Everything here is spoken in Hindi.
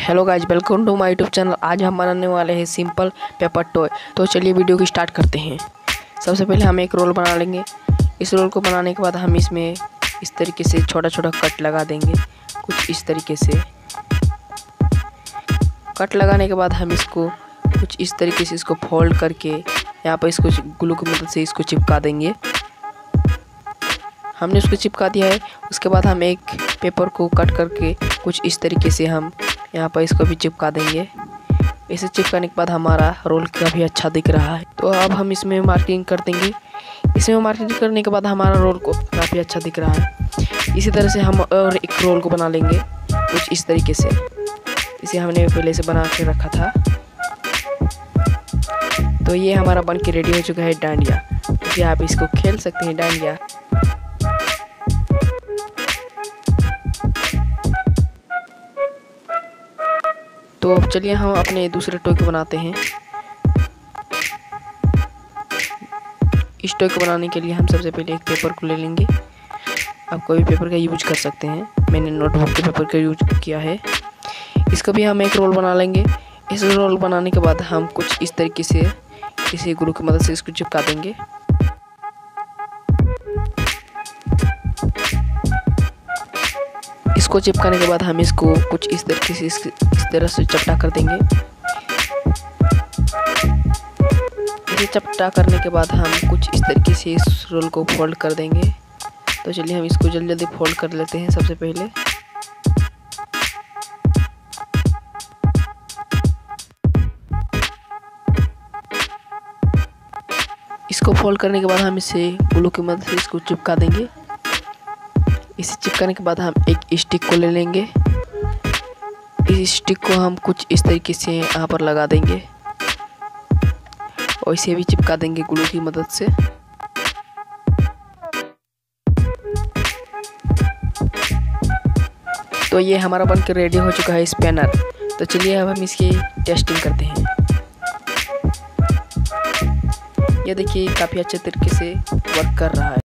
Hello guys, welcome to my YouTube channel. आज हम बनाने वाले हैं सिंपल पेपर टॉय। तो चलिए वीडियो को स्टार्ट करते हैं। सबसे पहले हम एक रोल बना लेंगे। इस रोल को बनाने के बाद हम इसमें इस तरीके से छोटा छोटा कट लगा देंगे। कुछ इस तरीके से कट लगाने के बाद हम इसको कुछ इस तरीके से इसको फोल्ड करके यहाँ पर इसको ग्लू की मदद से इसको चिपका देंगे। हमने उसको चिपका दिया है। उसके बाद हम एक पेपर को कट करके कुछ इस तरीके से हम यहाँ पर इसको भी चिपका देंगे। इसे चिपकाने के बाद हमारा रोल काफ़ी अच्छा दिख रहा है। तो अब हम इसमें मार्किंग कर देंगे। इसमें मार्किंग करने के बाद हमारा रोल को काफ़ी अच्छा दिख रहा है। इसी तरह से हम और एक रोल को बना लेंगे कुछ इस तरीके से। इसे हमने पहले से बना के रखा था। तो ये हमारा बन के रेडी हो चुका है डांडिया। तो आप इसको खेल सकते हैं डांडिया। तो अब चलिए हम अपने दूसरे टॉय को बनाते हैं। इस टॉय को बनाने के लिए हम सबसे पहले एक पेपर को ले लेंगे। आप कोई भी पेपर का यूज कर सकते हैं। मैंने नोटबुक के पेपर का यूज किया है। इसको भी हम एक रोल बना लेंगे। इस रोल बनाने के बाद हम कुछ इस तरीके से किसी ग्लू की मदद से इसको चिपका देंगे। इसको चिपकाने के बाद हम इसको कुछ इस तरीके से इस तरह से चपटा कर देंगे। इसे चपटा करने के बाद हम कुछ इस तरीके से इस रोल को फोल्ड कर देंगे। तो चलिए हम इसको जल्दी जल्दी फोल्ड कर लेते हैं। सबसे पहले इसको फोल्ड करने के बाद हम इसे ग्लू की मदद से इसको चिपका देंगे। इसे चिपकाने के बाद हम एक स्टिक को ले लेंगे। इस स्टिक को हम कुछ इस तरीके से यहाँ पर लगा देंगे और इसे भी चिपका देंगे ग्लू की मदद से। तो ये हमारा बनकर रेडी हो चुका है स्पैनर। तो चलिए अब हम इसकी टेस्टिंग करते हैं। ये देखिए काफ़ी अच्छे तरीके से वर्क कर रहा है।